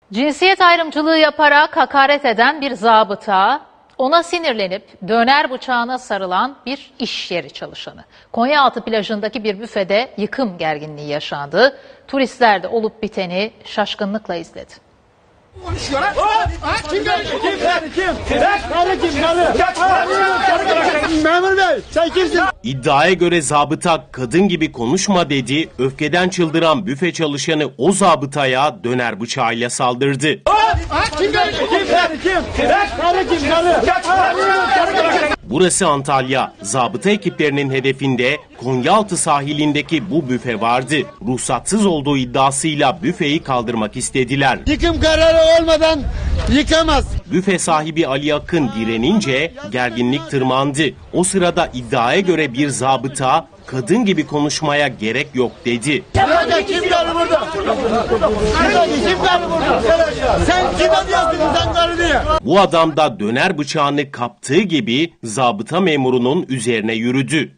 Cinsiyet ayrımcılığı yaparak hakaret eden bir zabıta, ona sinirlenip döner bıçağına sarılan bir iş yeri çalışanı. Konyaaltı plajındaki bir büfede yıkım gerginliği yaşandı. Turistler de olup biteni şaşkınlıkla izledi. Memur Bey, sen kimsin? İddiaya göre zabıta kadın gibi konuşma dedi, öfkeden çıldıran büfe çalışanı o zabıtaya döner bıçağıyla saldırdı. Burası Antalya. Zabıta ekiplerinin hedefinde Konyaaltı sahilindeki bu büfe vardı. Ruhsatsız olduğu iddiasıyla büfeyi kaldırmak istediler. Yıkım kararı olmadan yıkamaz. Büfe sahibi Ali Akın direnince gerginlik tırmandı. O sırada iddiaya göre bir zabıta kadın gibi konuşmaya gerek yok dedi. Kim geldi burada? Kim geldi burada? Sen kime diyorsun sen karı diye? Bu adam da döner bıçağını kaptığı gibi zabıta memurunun üzerine yürüdü.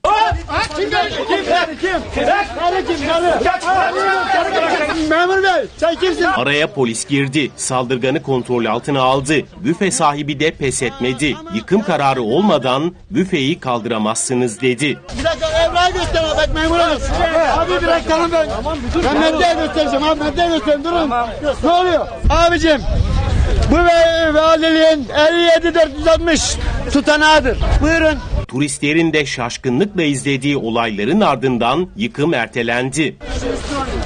Memur Bey, sen kimsin? Araya polis girdi. Saldırganı kontrol altına aldı. Büfe sahibi de pes etmedi. Yıkım kararı olmadan büfeyi kaldıramazsınız dedi. Bir dakika evrağı göster bak memur hanım. Abi bir dakika hanım ben. Ben medyaya göstereceğim abi medyaya göstereyim durun. Ne oluyor? Abicim bu valiliğin 57.460 tutanağıdır. Buyurun. Turistlerin de şaşkınlıkla izlediği olayların ardından yıkım ertelendi.